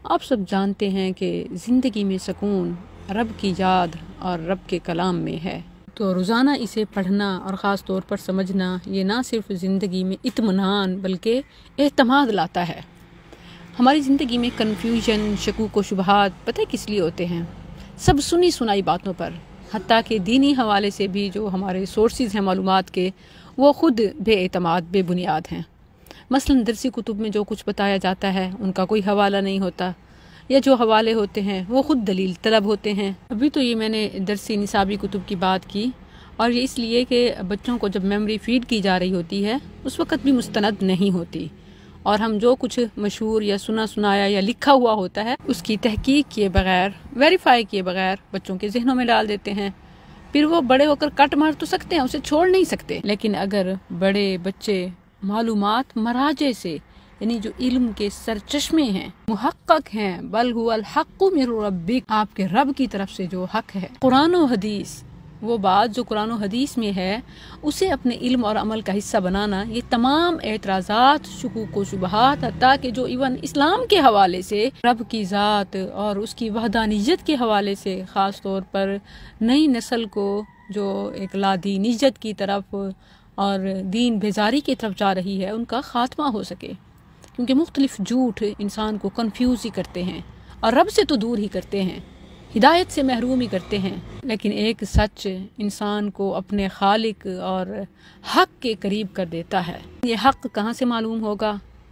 آپ سب جانتے ہیں کہ زندگی میں سکون رب کی یاد اور رب کے کلام میں ہے، تو روزانہ اسے پڑھنا اور خاص طور پر سمجھنا یہ نہ صرف زندگی میں اطمینان بلکہ اعتماد لاتا ہے۔ ہماری زندگی میں کنفیوژن، شکوک و شبہات پتہ کس لیے ہوتے ہیں؟ سب سنی سنائی باتوں پر، حتیٰ کہ دینی حوالے سے بھی جو ہمارے سورسز ہیں معلومات کے، وہ خود بے اعتماد، بے بنیاد ہیں۔ مثلاً درسی کتب میں جو کچھ بتایا جاتا ہے ان کا کوئی حوالہ نہیں ہوتا، یا جو حوالے ہوتے ہیں وہ خود دلیل طلب ہوتے ہیں۔ ابھی تو یہ میں نے درسی نصابی کتب کی بات کی، اور یہ اس لیے کہ بچوں کو جب میموری فیڈ کی جا رہی ہوتی ہے اس وقت بھی مستند نہیں ہوتی، اور ہم جو کچھ مشہور یا سنا سنایا یا لکھا ہوا ہوتا ہے اس کی تحقیق کیے بغیر، ویریفائی کیے بغیر بچوں کے ذہنوں میں ڈال دیتے ہیں۔ پھر وہ بڑے ہو کر کٹ مار تو سکتے ہیں، اسے چھوڑ نہیں سکتے، لیکن اگر بڑے بچے معلومات مراجع سے، یعنی جو علم کے سرچشمے ہیں، محقق ہیں، بل هو الحق من ربک، آپ کے رب کی طرف سے جو حق ہے، قرآن و حدیث، وہ بات جو قرآن و حدیث میں ہے اسے اپنے علم اور عمل کا حصہ بنانا، یہ تمام اعتراضات، شکوک و شبہات، حتیٰ کہ جو ایون اسلام کے حوالے سے رب کی ذات اور اس کی وحدانیت کے حوالے سے، خاص طور پر نئی نسل کو جو ایک لادینیت کی طرف اور دین بیزاری کی طرف جا رہی ہے، ان کا خاتمہ ہو سکے، کیونکہ مختلف جھوٹ انسان کو کنفیوز ہی کرتے ہیں اور رب سے تو دور ہی کرتے ہیں، ہدایت سے محروم ہی کرتے ہیں، لیکن ایک سچ انسان کو اپنے خالق اور حق کے قریب کر دیتا ہے۔ یہ حق کہاں سے معلوم ہوگا؟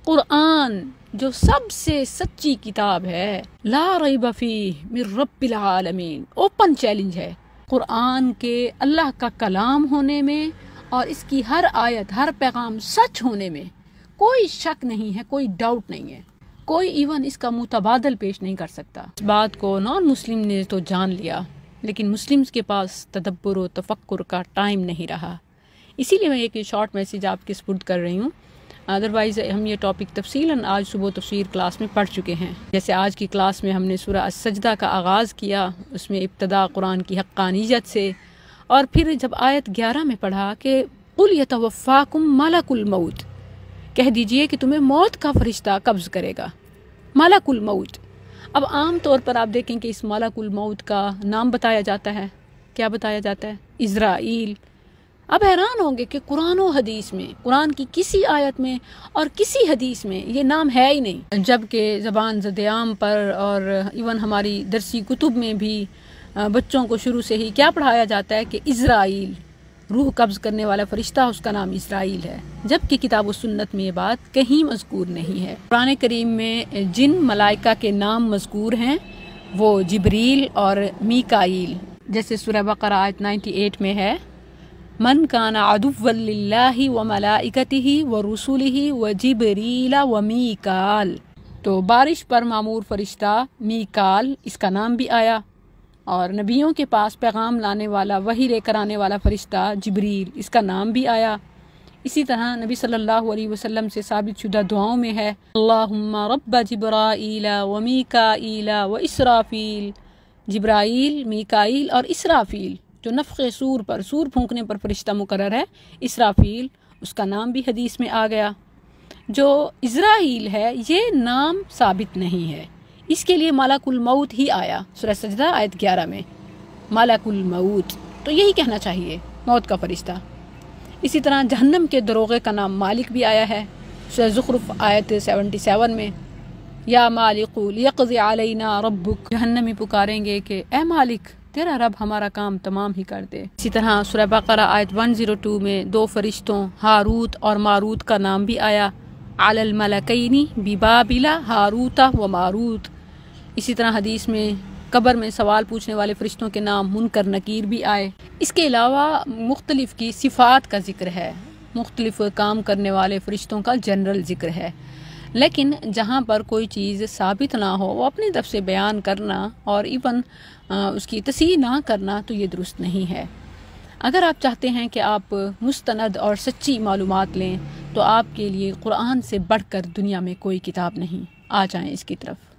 قرآن جو سب سے سچی کتاب ہے، لا ریب فیہ من رب العالمین، اوپن چیلنج ہے قرآن کے اللہ کا کلام ہونے میں، اور اس کی ہر آیت، ہر پیغام سچ ہونے میں کوئی شک نہیں ہے، کوئی ڈاؤٹ نہیں ہے، کوئی ایون اس کا متبادل پیش نہیں کر سکتا۔ اس بات کو نان مسلم نے تو جان لیا، لیکن مسلمز کے پاس تدبر و تفکر کا ٹائم نہیں رہا۔ اسی لیے میں ایک شارٹ میسیج آپ کے سپرد کر رہی ہوں، ادروائز ہم یہ ٹاپک تفصیلاً آج صبح تفسیر کلاس میں پڑھ چکے ہیں۔ جیسے آج کی کلاس میں ہم نے سورہ السجدہ کا آغاز کیا، اس میں ابتدا قرآن کی حقانیت سے، اور پھر جب آیت 11 میں پڑھا کہ قُلْ يَتَوَفَّاكُمْ مَلَكُ الْمَوْتِ، کہہ دیجئے کہ تمہیں موت کا فرشتہ قبض کرے گا، ملک الموت۔ اب عام طور پر آپ دیکھیں کہ اس ملک الموت کا نام بتایا جاتا ہے، کیا بتایا جاتا ہے؟ اسرائیل۔ اب حیران ہوں گے کہ قرآن و حدیث میں، قرآن کی کسی آیت میں اور کسی حدیث میں یہ نام ہے ہی نہیں، جبکہ زبان زد عام پر اور ایون ہماری درسی کتب میں بھی بچوں کو شروع سے ہی کیا پڑھایا جاتا ہے کہ اسرائیل، روح قبض کرنے والا فرشتہ، اس کا نام اسرائیل ہے، جبکہ کتاب و سنت میں یہ بات کہیں مذکور نہیں ہے۔ قرآن کریم میں جن ملائکہ کے نام مذکور ہیں وہ جبریل اور میکائیل، جیسے سورہ بقرہ آیت 98 میں ہے، من کان عدوا للہ وملائکتہ ورسلہ وجبریل ومیکال، تو بارش پر معمور فرشتہ میکال، اس کا نام بھی آیا، اور نبیوں کے پاس پیغام لانے والا، وحی لے کر آنے والا فرشتہ جبریل، اس کا نام بھی آیا۔ اسی طرح نبی صلی اللہ علیہ وسلم سے ثابت شدہ دعاؤں میں ہے، اللہم رب جبرائیل و میکائیل و اسرافیل، جبرائیل، میکائیل اور اسرافیل، جو نفخ سور پر، سور پھونکنے پر فرشتہ مقرر ہے، اسرافیل، اس کا نام بھی حدیث میں آ گیا۔ جو اسرائیل ہے یہ نام ثابت نہیں ہے، اس کے لیے ملک الموت ہی آیا سورہ سجدہ آیت 11 میں، ملک الموت، تو یہی کہنا چاہیے، موت کا فرشتہ۔ اسی طرح جہنم کے دروغے کا نام مالک بھی آیا ہے سورہ زخرف آیت 77 میں، یا مالک لیقضی علینا ربک، جہنمی پکاریں گے کہ اے مالک تیرا رب ہمارا کام تمام ہی کر دے۔ اسی طرح سورہ بقرہ آیت 102 میں دو فرشتوں ہاروت اور ماروت کا نام بھی آیا، علی الملکین ببابل ہاروت و ماروت۔ اسی طرح حدیث میں قبر میں سوال پوچھنے والے فرشتوں کے نام منکر نکیر بھی آئے۔ اس کے علاوہ مختلف کی صفات کا ذکر ہے، مختلف کام کرنے والے فرشتوں کا جنرل ذکر ہے، لیکن جہاں پر کوئی چیز ثابت نہ ہو وہ اپنی طرف سے بیان کرنا اور ایون اس کی تصحیح نہ کرنا تو یہ درست نہیں ہے۔ اگر آپ چاہتے ہیں کہ آپ مستند اور سچی معلومات لیں تو آپ کے لیے قرآن سے بڑھ کر دنیا میں کوئی کتاب نہیں، آ جائیں اس کی طرف۔